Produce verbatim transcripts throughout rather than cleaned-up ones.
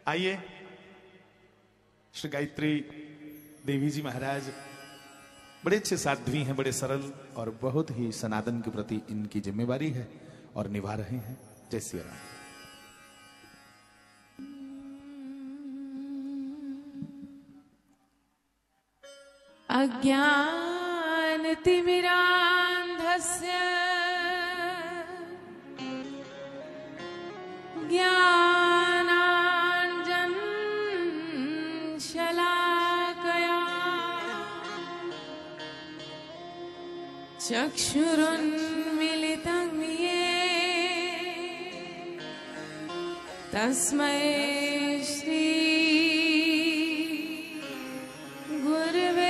आइए श्री गायत्री देवी जी महाराज बड़े अच्छे साध्वी हैं, बड़े सरल और बहुत ही सनातन के प्रति इनकी जिम्मेवारी है और निभा रहे हैं। जय श्री राम। अज्ञानतिमिरान्धस्य ज्ञानाञ्जनशलाकया चक्षुरुन्मिलितं येन तस्मै श्री गुरवे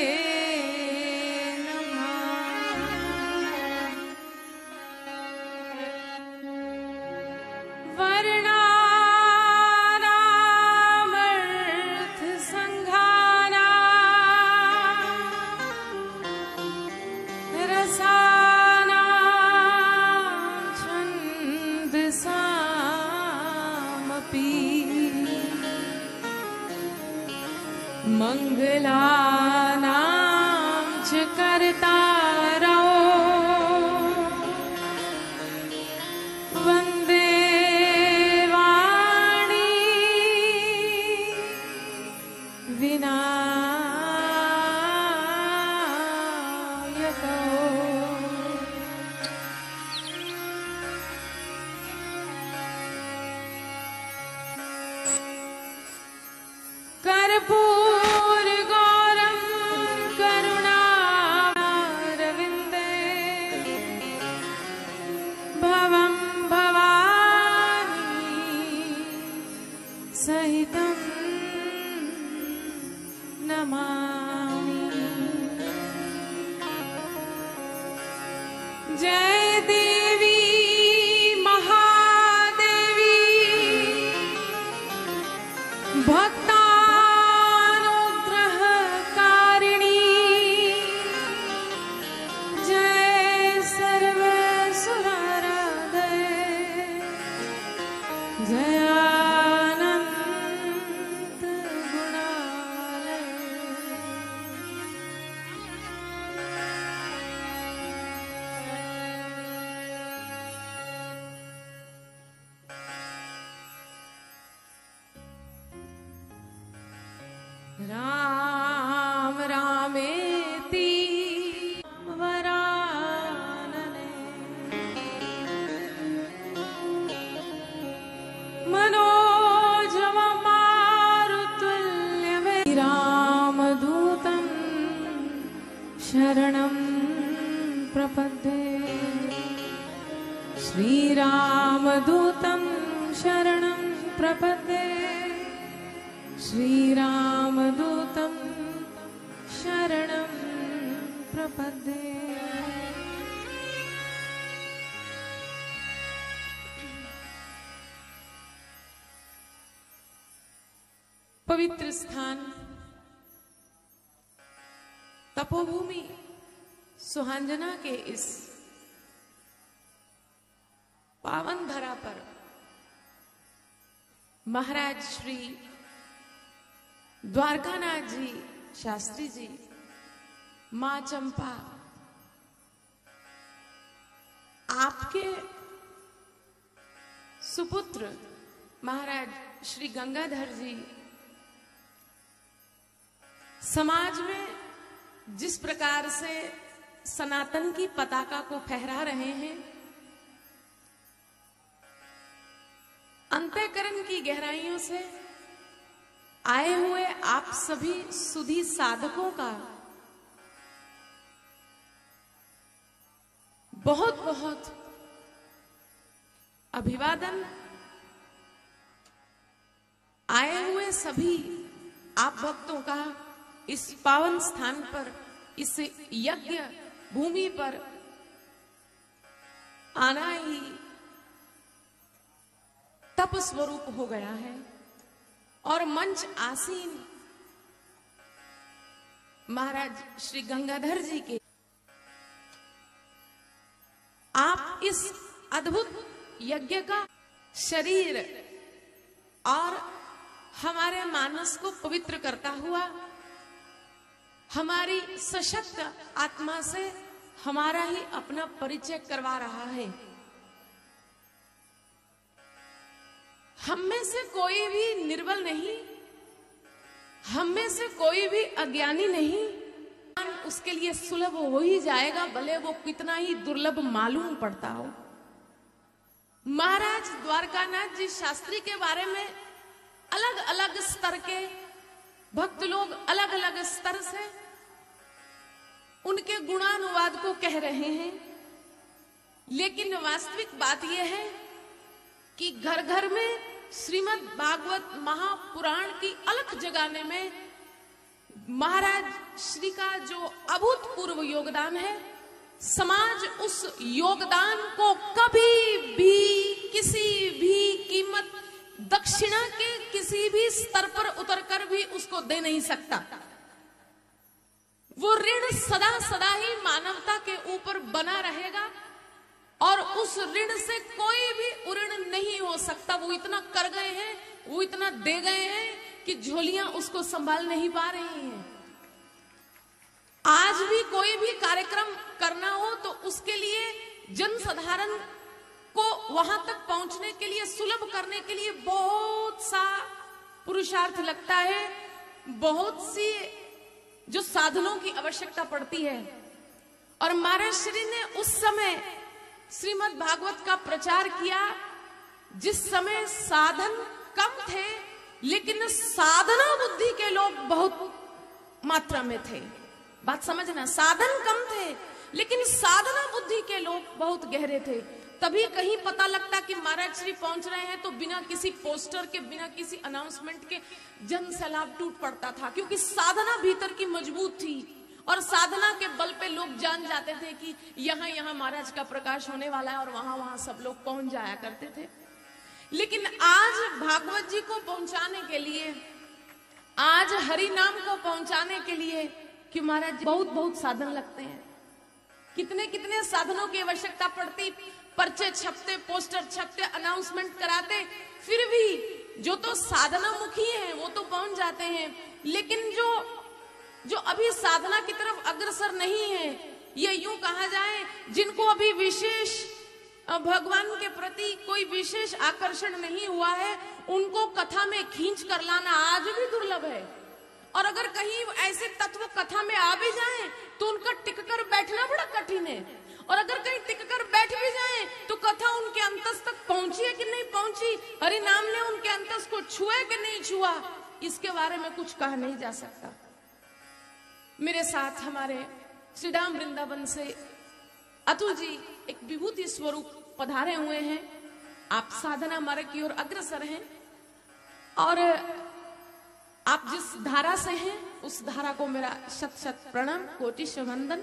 मंगलानां च कर्तारौ वन्दे वाणी विनायकौ। कर्पूर गौरम करुणारविंदे भवं भवानी सहितं नमामि। जय देवी महादेवी भक्ता जयानंत गुणालय। राम रामेति वरानने मनोजव मारुतुल्यवेगं रामदूतं शरणं प्रपद्ये। श्रीरामदूतं शरणं प्रपद्ये। श्रीरामदूतं शरणं प्रपद्ये। पवित्र स्थान तपोभूमि सुहांजना के इस पावन धरा पर महाराज श्री द्वारकानाथ जी शास्त्री जी, मां चंपा, आपके सुपुत्र महाराज श्री गंगाधर जी समाज में जिस प्रकार से सनातन की पताका को फहरा रहे हैं, अंतःकरण की गहराइयों से आए हुए आप सभी सुधी साधकों का बहुत बहुत अभिवादन। आए हुए सभी आप भक्तों का इस पावन स्थान पर, इस यज्ञ भूमि पर आना ही तप स्वरूप हो गया है और मंच आसीन महाराज श्री गंगाधर जी के आप इस अद्भुत यज्ञ का शरीर और हमारे मानस को पवित्र करता हुआ हमारी सशक्त आत्मा से हमारा ही अपना परिचय करवा रहा है। हम में से कोई भी निर्बल नहीं, हम में से कोई भी अज्ञानी नहीं। उसके लिए सुलभ हो ही जाएगा, भले वो कितना ही दुर्लभ मालूम पड़ता हो। महाराज द्वारकानाथ जी शास्त्री के बारे में अलग अलग स्तर के भक्त लोग अलग अलग स्तर से उनके गुणानुवाद को कह रहे हैं, लेकिन वास्तविक बात यह है कि घर घर में श्रीमद् भागवत महापुराण की अलख जगाने में महाराज श्री का जो अभूतपूर्व योगदान है, समाज उस योगदान को कभी भी किसी भी कीमत दक्षिणा के किसी भी स्तर पर उतरकर भी उसको दे नहीं सकता। वो ऋण सदा सदा ही मानवता के ऊपर बना रहेगा और उस ऋण से कोई भी उऋण नहीं हो सकता। वो इतना कर गए हैं, वो इतना दे गए हैं कि झोलियां उसको संभाल नहीं पा रही हैं। आज भी कोई भी कार्यक्रम करना हो तो उसके लिए जनसाधारण को वहां तक पहुंचने के लिए, सुलभ करने के लिए बहुत सा पुरुषार्थ लगता है, बहुत सी जो साधनों की आवश्यकता पड़ती है। और महाराज श्री ने उस समय श्रीमद् भागवत का प्रचार किया जिस समय साधन कम थे, लेकिन साधना बुद्धि के लोग बहुत मात्रा में थे। बात समझना, साधन कम थे लेकिन साधना बुद्धि के लोग बहुत गहरे थे। तभी कहीं पता लगता कि महाराज श्री पहुंच रहे हैं तो बिना किसी पोस्टर के, बिना किसी अनाउंसमेंट के जन सैलाब टूट पड़ता था, क्योंकि साधना भीतर की मजबूत थी और साधना के बल पे लोग जान जाते थे कि यहाँ यहाँ महाराज का प्रकाश होने वाला है, और वहां वहां सब लोग पहुंच जाया करते थे। लेकिन आज भागवत जी को पहुंचाने के लिए, आज हरि नाम को पहुंचाने के लिए कि महाराज बहुत बहुत साधन लगते हैं, कितने कितने साधनों की आवश्यकता पड़ती। पर्चे छपते, पोस्टर छपते, अनाउंसमेंट कराते, फिर भी जो तो साधना मुखी हैं वो तो पहुंच जाते हैं, लेकिन जो जो अभी साधना की तरफ अग्रसर नहीं है, ये यूं कहा जाए जिनको अभी विशेष भगवान के प्रति कोई विशेष आकर्षण नहीं हुआ है, उनको कथा में खींच कर लाना आज भी दुर्लभ है। और अगर कहीं ऐसे तत्व कथा में आ भी जाएं तो उनका टिक कर बैठना बड़ा कठिन है, और अगर कहीं टिक कर बैठ भी जाएं तो कथा उनके अंतस तक पहुंची है कि नहीं पहुंची, हरि नाम ने उनके अंतस को छुआ कि नहीं छुआ, इसके बारे में कुछ कहा नहीं जा सकता। मेरे साथ हमारे श्री राम वृंदावन से अतुल जी एक विभूति स्वरूप पधारे हुए हैं। आप साधना मार्ग की ओर अग्रसर हैं और आप जिस धारा से हैं उस धारा को मेरा शत शत प्रणाम, कोटि वंदन।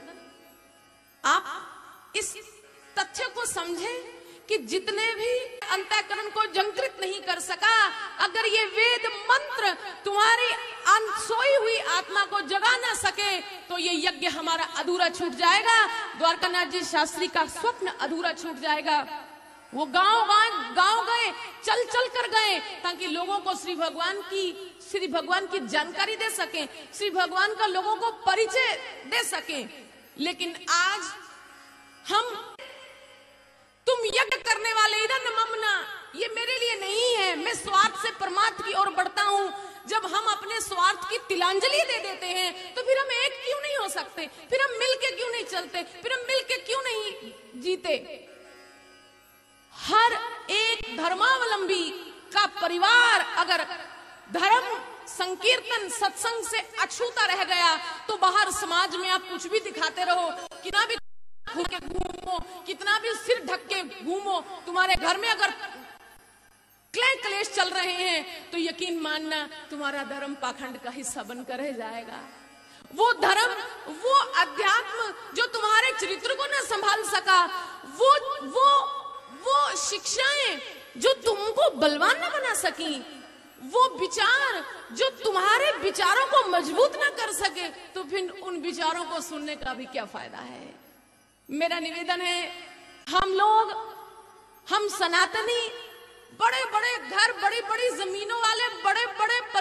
आप इस तथ्य को समझें कि जितने भी अंतःकरण को जंकृत नहीं कर सका, अगर ये वेद मंत्र तुम्हारी सोई हुई आत्मा को जगा ना सके तो ये यज्ञ हमारा अधूरा छूट जाएगा। द्वारकानाथ जी शास्त्री का स्वप्न अधूरा छूट जाएगा। वो गांव गांव गांव गए, चल चल कर गए ताकि लोगों को श्री भगवान की श्री भगवान की जानकारी दे सके, श्री भगवान का लोगों को परिचय दे सके। लेकिन आज हम तुम यज्ञ करने वाले इधर ममना, ये मेरे लिए नहीं है, मैं स्वार्थ से परमार्थ की ओर बढ़ता हूँ। जब हम अपने स्वार्थ की तिलांजलि दे देते हैं तो फिर हम एक क्यों नहीं हो सकते, फिर हम मिलके क्यों नहीं चलते, फिर हम मिलके क्यों नहीं जीते। हर एक धर्मावलंबी का परिवार अगर धर्म संकीर्तन सत्संग से अछूता रह गया तो बाहर समाज में आप कुछ भी दिखाते रहो, कितना भी के घूमो, कितना भी सिर ढक के घूमो, तुम्हारे घर में अगर क्लेश क्लेश चल रहे हैं तो यकीन मानना तुम्हारा धर्म पाखंड का हिस्सा बनकर रह जाएगा। वो धर्म, वो अध्यात्म जो तुम्हारे चरित्र को न संभाल सका, वो वो वो शिक्षाएं जो तुमको बलवान न बना सकी, वो विचार जो तुम्हारे विचारों को मजबूत न कर सके, तो फिर उन विचारों को सुनने का भी क्या फायदा है। मेरा निवेदन है, हम लोग, हम सनातनी, बड़े बड़े घर, बड़ी बड़ी जमीनों वाले, बड़े बड़े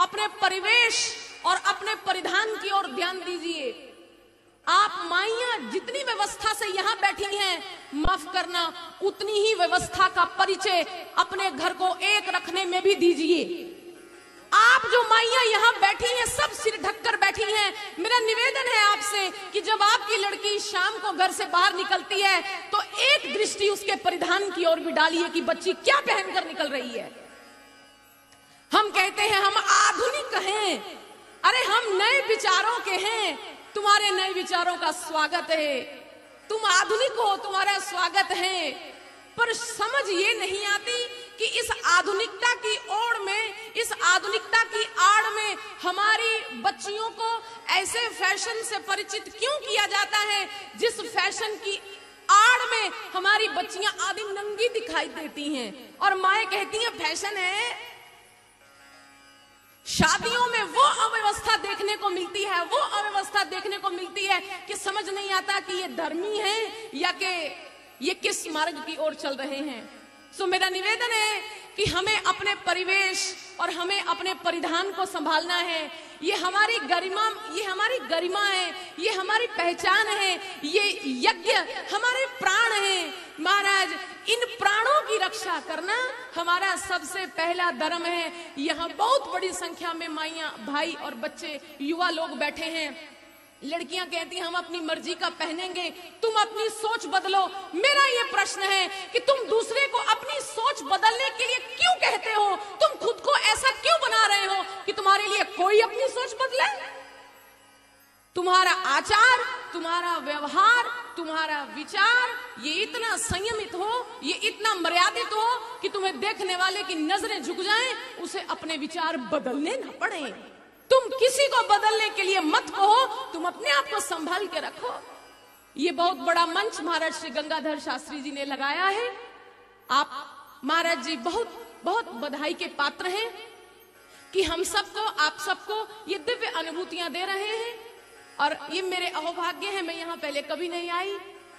अपने परिवेश और अपने परिधान की ओर ध्यान दीजिए। आप माइयां जितनी व्यवस्था से यहाँ बैठी हैं, माफ करना उतनी ही व्यवस्था का परिचय अपने घर को एक रखने में भी दीजिए। आप जो माइयां यहाँ बैठी हैं, सब सिर ढककर बैठी हैं, मेरा निवेदन है आपसे कि जब आपकी लड़की शाम को घर से बाहर निकलती है तो एक दृष्टि उसके परिधान की ओर भी डालिए कि बच्ची क्या पहनकर निकल रही है। हम कहते हैं हम आधुनिक हैं, अरे हम नए विचारों के हैं, तुम्हारे नए विचारों का स्वागत है, तुम आधुनिक हो, तुम्हारा स्वागत है, पर समझ ये नहीं आती कि इस आधुनिकता की ओर में, इस आधुनिकता की आड़ में हमारी बच्चियों को ऐसे फैशन से परिचित क्यों किया जाता है जिस फैशन की आड़ में हमारी बच्चियां आधी नंगी दिखाई देती हैं और माएं कहती हैं फैशन है। शादियों में वो अव्यवस्था देखने को मिलती है, वो अव्यवस्था देखने को मिलती है कि समझ नहीं आता कि ये धर्मी है या कि ये किस मार्ग की ओर चल रहे हैं। सो मेरा निवेदन है कि हमें अपने परिवेश और हमें अपने परिधान को संभालना है। ये हमारी गरिमा, ये हमारी गरिमा है, ये हमारी पहचान है, ये यज्ञ हमारे प्राण हैं। महाराज, इन प्राणों की रक्षा करना हमारा सबसे पहला धर्म है। यहाँ बहुत बड़ी संख्या में माइयां, भाई और बच्चे, युवा लोग बैठे हैं। लड़कियां कहती हैं हम अपनी मर्जी का पहनेंगे, तुम अपनी सोच बदलो। मेरा ये प्रश्न है कि तुम दूसरे को अपनी सोच बदलने के लिए क्यों कहते हो? तुम खुद को ऐसा क्यों बना रहे हो कि तुम्हारे लिए कोई अपनी सोच बदले? तुम्हारा आचार, तुम्हारा व्यवहार, तुम्हारा विचार ये इतना संयमित हो, ये इतना मर्यादित हो कि तुम्हें देखने वाले की नजरें झुक जाएं, उसे अपने विचार बदलने न पड़े। तुम किसी को बदलने के लिए मत कहो, तुम अपने आप को संभाल के रखो। ये बहुत बड़ा मंच महाराज श्री गंगाधर शास्त्री जी ने लगाया है। आप महाराज जी बहुत बहुत बधाई के पात्र हैं कि हम सबको, आप सबको ये दिव्य अनुभूतियां दे रहे हैं। और ये मेरे अहोभाग्य है, मैं यहाँ पहले कभी नहीं आई,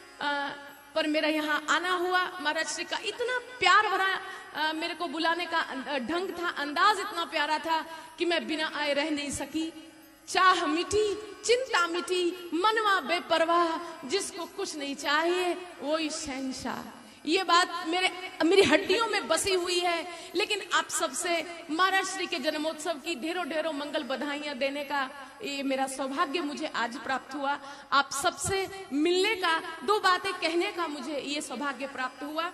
आ, पर मेरा यहाँ आना हुआ। महाराज श्री का इतना प्यार भरा आ, मेरे को बुलाने का ढंग था, अंदाज इतना प्यारा था कि मैं बिना आए रह नहीं सकी। चाह मिटी, चिंता मिटी, मनवा बेपरवाह, जिसको कुछ नहीं चाहिए वही शहंशाह। ये बात मेरे मेरी हड्डियों में बसी हुई है। लेकिन आप सबसे महाराज श्री के जन्मोत्सव की ढेरों ढेरों मंगल बधाइयां देने का ये मेरा सौभाग्य मुझे आज प्राप्त हुआ। आप सबसे मिलने का, दो बातें कहने का मुझे ये सौभाग्य प्राप्त हुआ।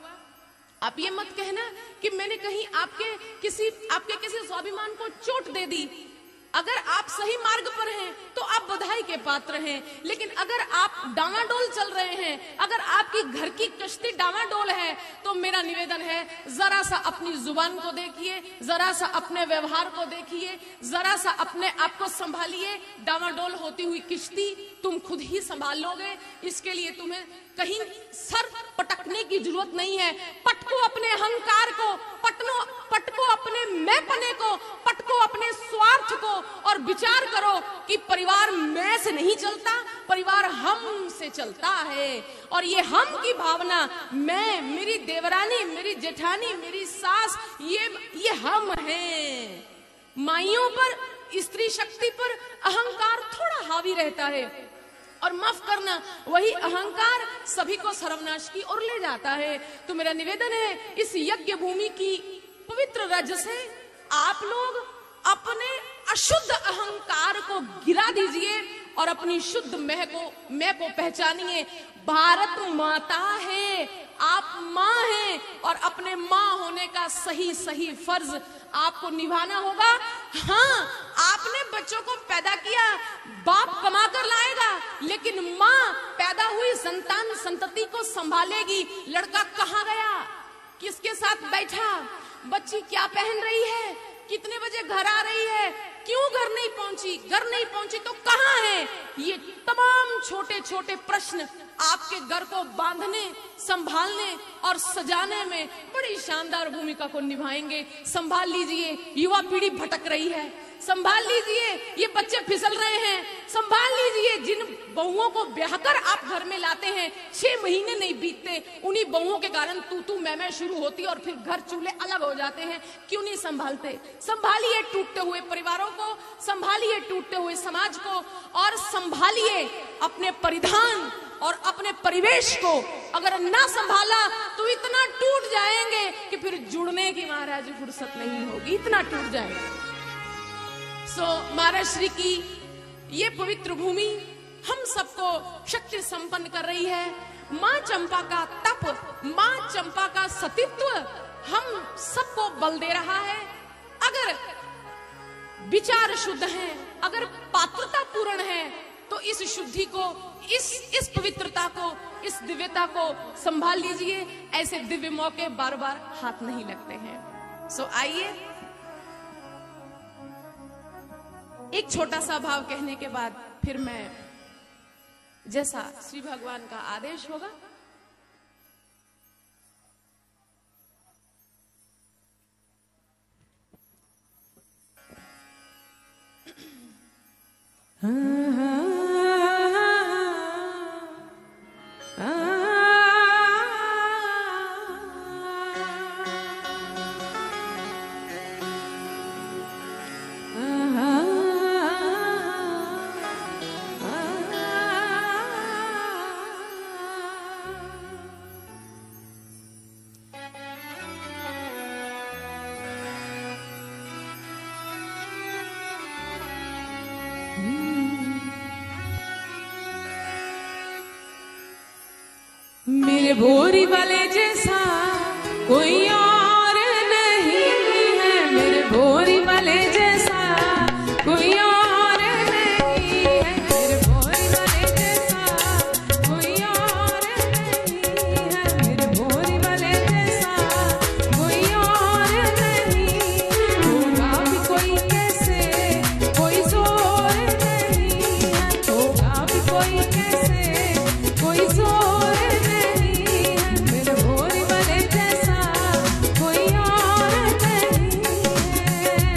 आप ये मत कहना कि मैंने कहीं आपके किसी आपके किसी स्वाभिमान को चोट दे दी। अगर आप सही मार्ग पर हैं तो आप बधाई के पात्र हैं, लेकिन अगर आप डामाडोल चल रहे हैं, अगर आपकी घर की कश्ती डामाडोल है, तो मेरा निवेदन है जरा सा अपनी जुबान को देखिए, जरा सा अपने व्यवहार को देखिए, जरा सा अपने आप को संभालिए। डामाडोल होती हुई किश्ती तुम खुद ही संभाल लोगे, इसके लिए तुम्हें कहीं सर पटकने की जरूरत नहीं है। पटको अपने अहंकार को, पटनो पटको अपने मैंपने को, पटको अपने स्वार्थ को और विचार करो कि परिवार मैं से नहीं चलता, परिवार हम से चलता है। और ये हम की भावना, मैं, मेरी देवरानी, मेरी जेठानी, मेरी सास, ये ये हम हैं। माइयों पर, स्त्री शक्ति पर अहंकार थोड़ा हावी रहता है और माफ करना वही अहंकार सभी को सर्वनाश की ओर ले जाता है। तो मेरा निवेदन है इस यज्ञ भूमि की पवित्र रज से आप लोग अपने अशुद्ध अहंकार को गिरा दीजिए और अपनी शुद्ध मैं को मैं को पहचानिए। भारत माता है, आप माँ हैं और अपने माँ होने का सही सही फर्ज आपको निभाना होगा। हाँ, आपने बच्चों को पैदा किया, बाप कमा कर लाएगा, लेकिन माँ पैदा हुई संतान संतति को संभालेगी। लड़का कहाँ गया, किसके साथ बैठा, बच्ची क्या पहन रही है, कितने बजे घर आ रही है, क्यों घर नहीं पहुंची, घर नहीं पहुंची तो कहाँ है। ये तमाम छोटे छोटे प्रश्न आपके घर को बांधने, संभालने और सजाने में बड़ी शानदार भूमिका को निभाएंगे। संभाल लीजिए, युवा पीढ़ी भटक रही है, संभाल लीजिए, ये बच्चे फिसल रहे हैं, संभाल लीजिए। जिन बहुओं को ब्याहकर आप घर में लाते हैं, छह महीने नहीं बीतते, उन्हीं बहुओं के कारण तू तू मैं मैं शुरू होती और फिर घर चूल्हे अलग हो जाते हैं। क्यों नहीं संभालते? संभालिए टूटते हुए परिवारों को, संभालिए टूटते हुए समाज को, और संभालिए अपने परिधान और अपने परिवेश को। अगर ना संभाला तो इतना टूट जाएंगे कि फिर जुड़ने की महाराज फुर्सत नहीं होगी, इतना टूट जाएंगे। सो so, महाराज श्री की ये पवित्र भूमि हम सबको शक्ति संपन्न कर रही है। माँ चंपा का तप, माँ चंपा का सतीत्व हम सबको बल दे रहा है। अगर विचार शुद्ध है, अगर पात्रता पूर्ण है, तो इस शुद्धि को, इस इस पवित्रता को, इस दिव्यता को संभाल लीजिए। ऐसे दिव्य मौके बार बार हाथ नहीं लगते हैं। सो so, आइए एक छोटा सा भाव कहने के बाद फिर मैं, जैसा श्री भगवान का आदेश होगा, मेरे भोरी वाले जैसा कोई और नहीं है, मेरे भोरी वाले जैसा कोई और नहीं है, मेरे भोरी वाले जैसा कोई और नहीं है, मेरे भोरी वाले जैसा कोई और नहीं। होगा भी कोई कैसे, कोई जोर नहीं है, होगा भी कोई कैसे, कोई जोर मेरे भोरी वाले जैसा कोई और नहीं है।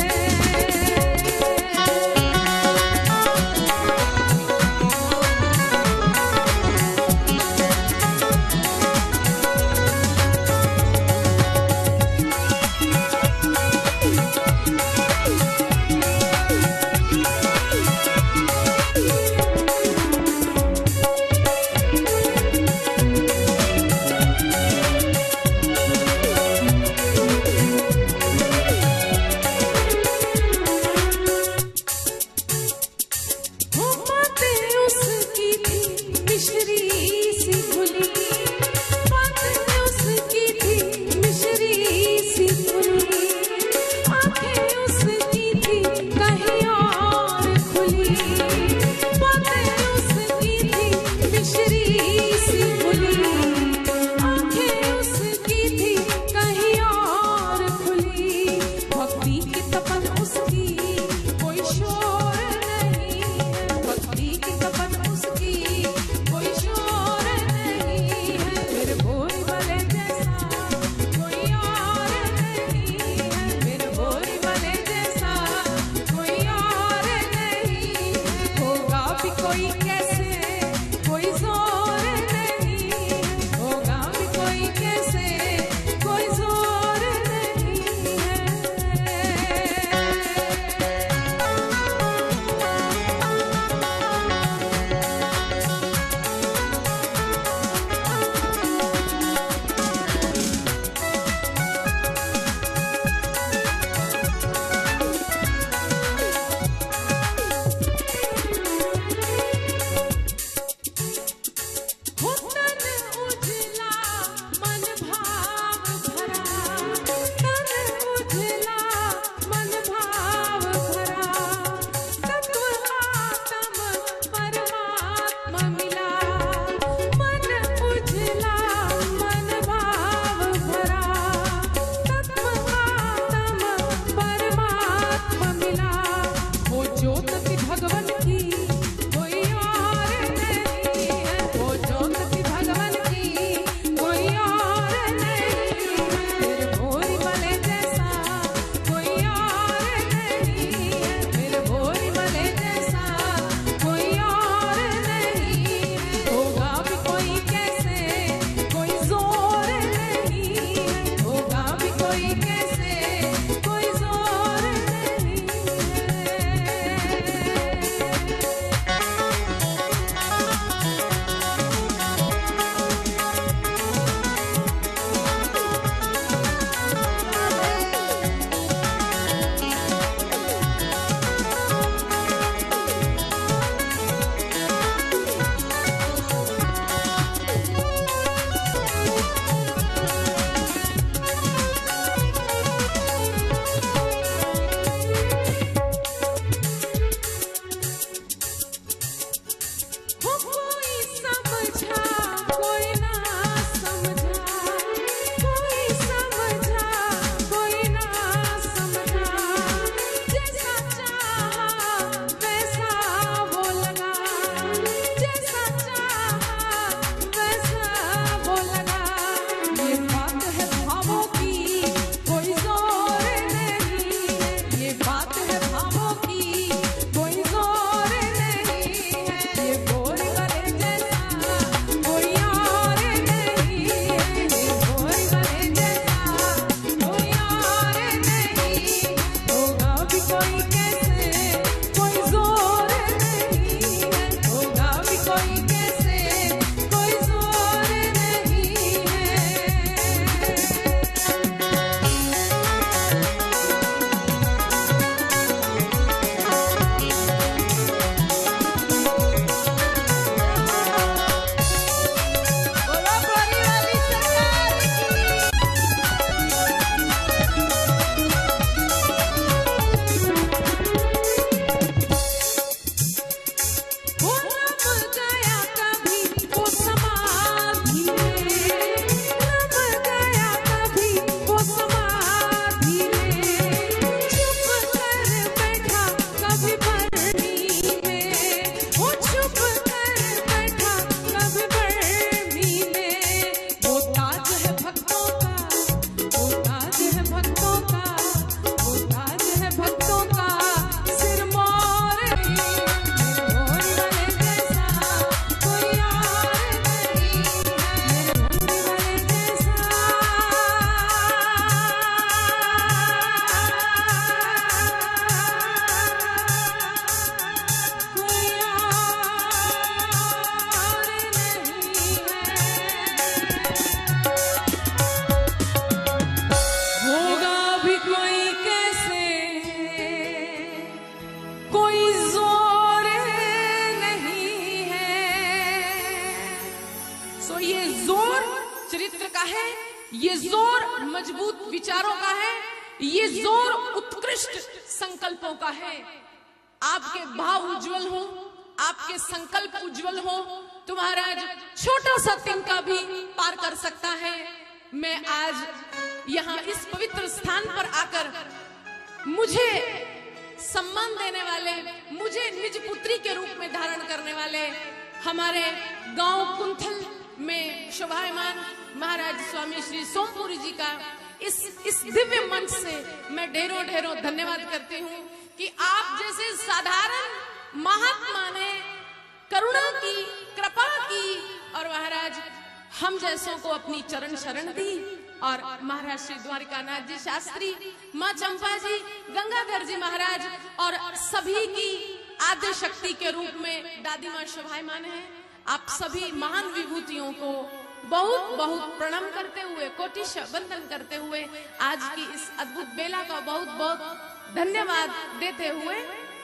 विचारों का है, ये जोर उत्कृष्ट संकल्पों का है। आपके भाव उज्जवल हो, आपके संकल्प उज्जवल हो तो महाराज छोटा सा तिनका भी पार कर सकता है। मैं आज यहाँ इस पवित्र स्थान पर आकर मुझे सम्मान देने वाले, मुझे निज पुत्री के रूप में धारण करने वाले हमारे गांव कुंथल में शोभायमान महाराज स्वामी श्री सोमपुरी जी का इस इस दिव्य मंच से मैं ढेरों ढेरों धन्यवाद करती हूँ कि आप जैसे साधारण महात्मा ने करुणा की, कृपा की और महाराज हम जैसों को अपनी चरण शरण दी। और महाराज श्री द्वारिकानाथ जी शास्त्री, माँ चंपा जी, गंगाधर जी महाराज और सभी की आद्य शक्ति के रूप में दादी माँ शोभायमान है। आप सभी महान विभूतियों को बहुत बहुत प्रणाम करते हुए, कोटिश वंदन करते हुए आज की इस अद्भुत बेला का बहुत बहुत धन्यवाद देते हुए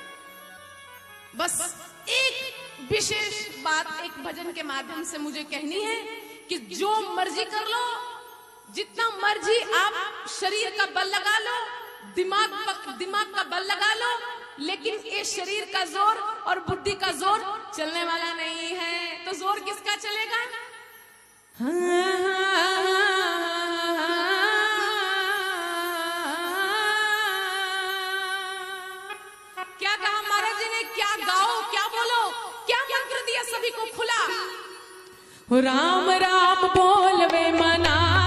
बस एक विशेष बात एक भजन के माध्यम से मुझे कहनी है कि जो मर्जी कर लो, जितना मर्जी आप शरीर का बल लगा लो, दिमाग दिमाग का बल लगा लो, लेकिन ये शरीर का जोर और बुद्धि का जोर चलने वाला नहीं है। तो जोर किसका चलेगा? क्या कहा महाराज जी ने? क्या गाओ, क्या बोलो, क्या मंत्र दिया सभी को खुला? राम राम बोलवे मना